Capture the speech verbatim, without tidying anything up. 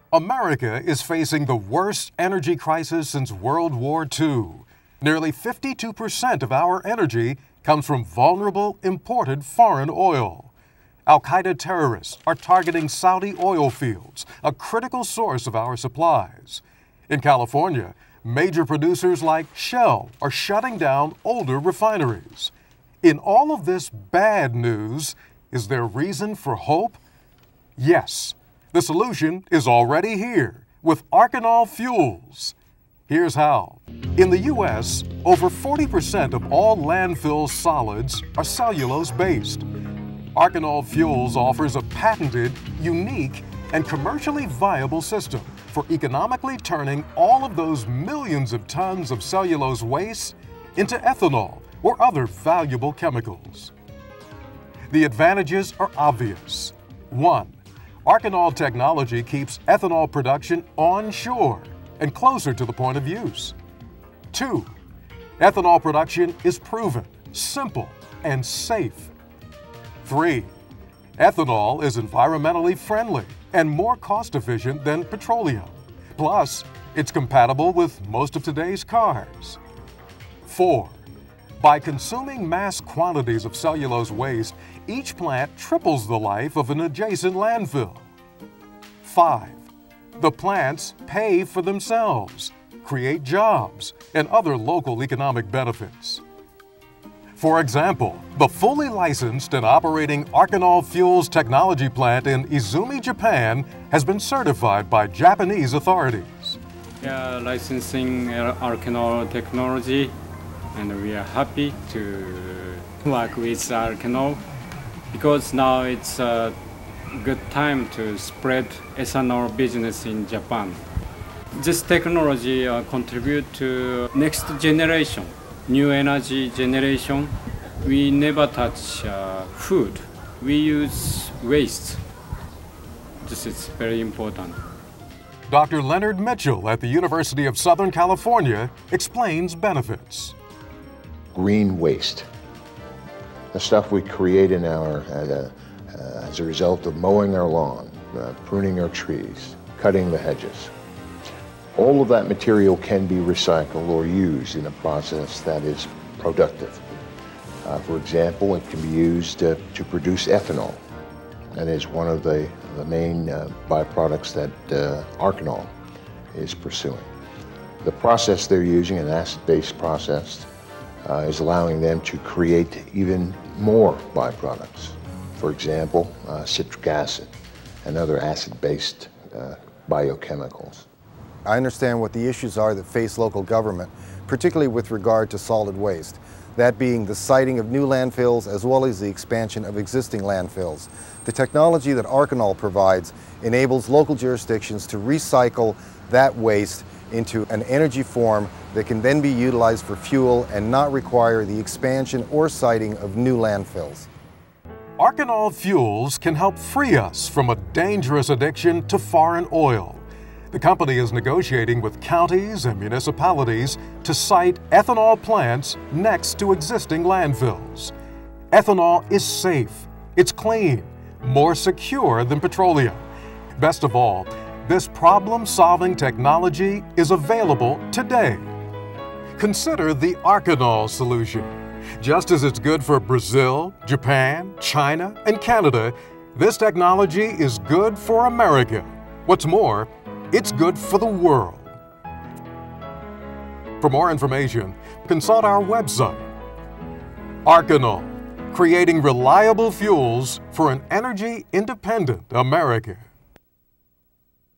America is facing the worst energy crisis since World War Two. Nearly fifty-two percent of our energy comes from vulnerable, imported foreign oil. Al-Qaeda terrorists are targeting Saudi oil fields, a critical source of our supplies. In California, major producers like Shell are shutting down older refineries. In all of this bad news, is there reason for hope? Yes. The solution is already here with Arcanol Fuels. Here's how. In the U S, over forty percent of all landfill solids are cellulose-based. Arcanol Fuels offers a patented, unique, and commercially viable system for economically turning all of those millions of tons of cellulose waste into ethanol or other valuable chemicals. The advantages are obvious. One, Arcanol technology keeps ethanol production onshore and closer to the point of use. Two, ethanol production is proven, simple, and safe. Three, ethanol is environmentally friendly and more cost-efficient than petroleum. Plus, it's compatible with most of today's cars. Four, by consuming mass quantities of cellulose waste, each plant triples the life of an adjacent landfill. Five, the plants pay for themselves, create jobs, and other local economic benefits. For example, the fully licensed and operating Arcanol Fuels technology plant in Izumi, Japan, has been certified by Japanese authorities. We are licensing Arcanol technology, and we are happy to work with Arcanol because now it's a good time to spread ethanol business in Japan. This technology uh, contribute to next generation, new energy generation. We never touch uh, food. We use waste. This is very important. Doctor Leonard Mitchell at the University of Southern California explains benefits. Green waste, the stuff we create in our, as a, uh, as a result of mowing our lawn, uh, pruning our trees, cutting the hedges. All of that material can be recycled or used in a process that is productive. Uh, for example, it can be used uh, to produce ethanol. That is one of the, the main uh, byproducts that uh, Arcanol is pursuing. The process they're using, an acid-based process, Uh, is allowing them to create even more byproducts. For example, uh, citric acid and other acid-based uh, biochemicals. I understand what the issues are that face local government, particularly with regard to solid waste, that being the siting of new landfills as well as the expansion of existing landfills. The technology that Arcanol provides enables local jurisdictions to recycle that waste into an energy form that can then be utilized for fuel and not require the expansion or siting of new landfills. Arcanol Fuels can help free us from a dangerous addiction to foreign oil. The company is negotiating with counties and municipalities to site ethanol plants next to existing landfills. Ethanol is safe, it's clean, more secure than petroleum. Best of all, this problem-solving technology is available today. Consider the Arcanol solution. Just as it's good for Brazil, Japan, China, and Canada, this technology is good for America. What's more, it's good for the world. For more information, consult our website. Arcanol, creating reliable fuels for an energy-independent America.